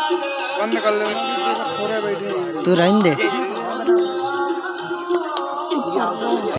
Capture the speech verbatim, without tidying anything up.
बंद कर ले छोरे बैठे तू रहने दे।